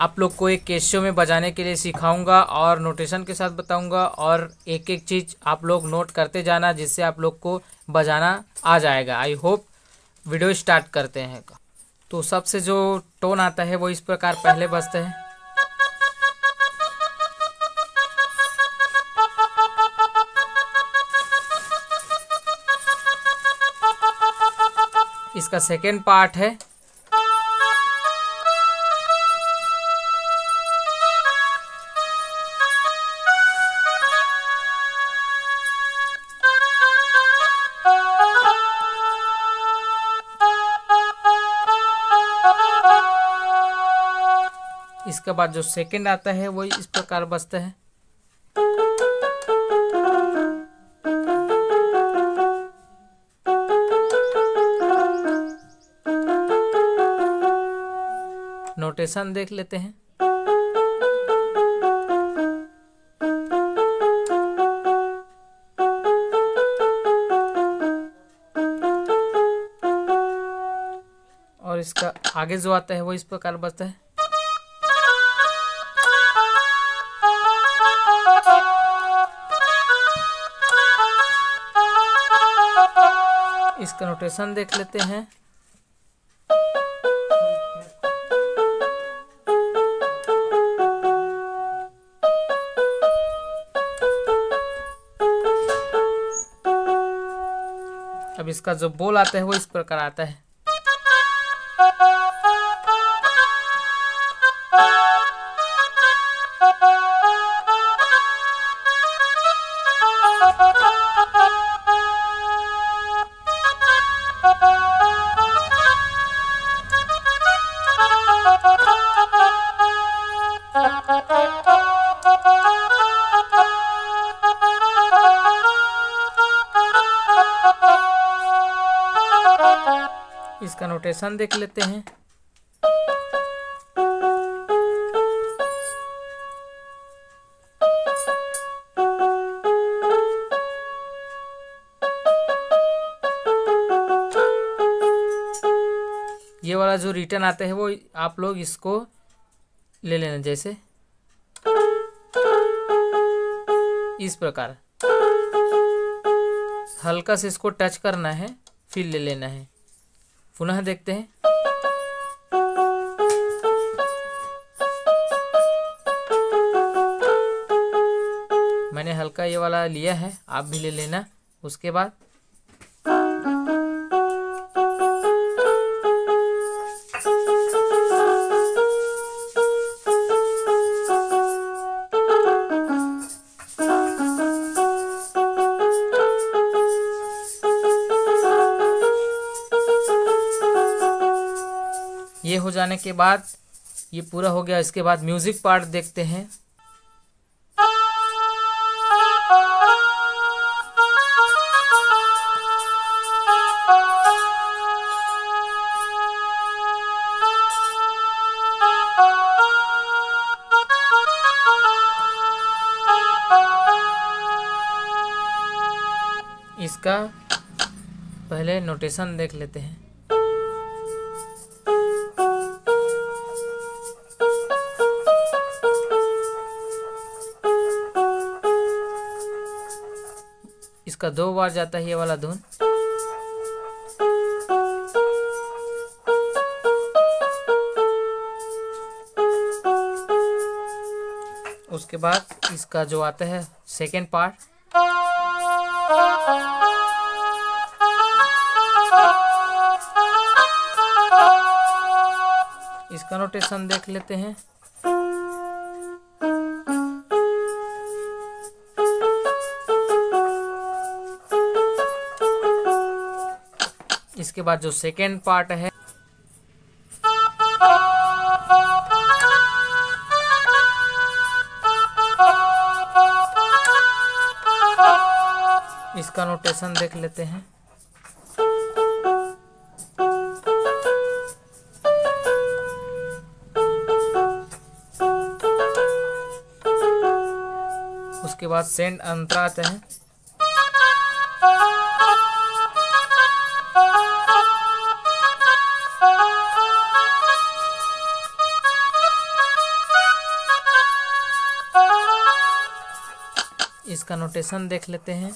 आप लोग को एक कैसियो में बजाने के लिए सिखाऊंगा और नोटेशन के साथ बताऊंगा, और एक एक चीज़ आप लोग नोट करते जाना जिससे आप लोग को बजाना आ जाएगा। I hope. वीडियो स्टार्ट करते हैं। तो सबसे जो टोन आता है वो इस प्रकार पहले बजते हैं। इसका सेकेंड पार्ट है। इसके बाद जो सेकंड आता है वो इस प्रकार बजता है। नोटेशन देख लेते हैं। और इसका आगे जो आता है वो इस प्रकार बजता है। इसका नोटेशन देख लेते हैं। अब इसका जो बोल आता है वो इस प्रकार आता है। इसका नोटेशन देख लेते हैं। ये वाला जो रिटर्न आता है वो आप लोग इसको ले लेना, जैसे इस प्रकार हल्का से इसको टच करना है, फिर ले लेना है। पुनः देखते हैं। मैंने हल्का ये वाला लिया है, आप भी ले लेना। उसके बाद ये हो जाने के बाद ये पूरा हो गया। इसके बाद म्यूजिक पार्ट देखते हैं। इसका पहले नोटेशन देख लेते हैं। इसका 2 बार जाता है ये वाला धुन। उसके बाद इसका जो आता है सेकेंड पार्ट, इसका नोटेशन देख लेते हैं। इसके बाद जो सेकेंड पार्ट है इसका नोटेशन देख लेते हैं। उसके बाद सेंड अंतरा आते हैं। इसका नोटेशन देख लेते हैं।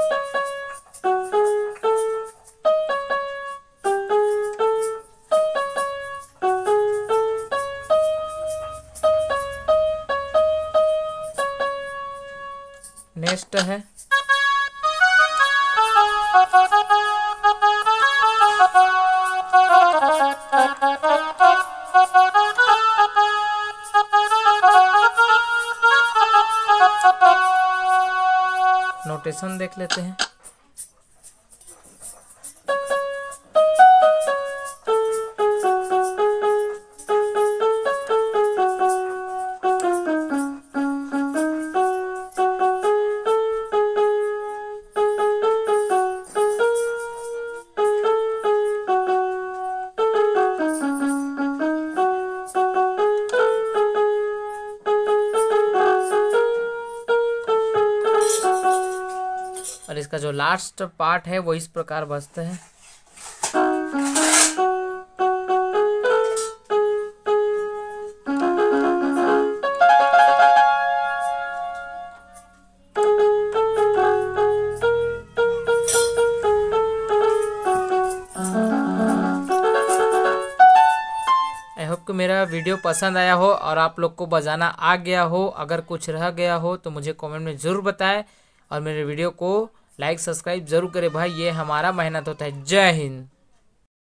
नेक्स्ट है नोटेशन देख लेते हैं। और इसका जो लास्ट पार्ट है वो इस प्रकार बजता है। आई होप कि मेरा वीडियो पसंद आया हो और आप लोग को बजाना आ गया हो। अगर कुछ रह गया हो तो मुझे कमेंट में ज़रूर बताएं और मेरे वीडियो को लाइक सब्सक्राइब जरूर करें भाई, ये हमारा मेहनत होता है। जय हिंद।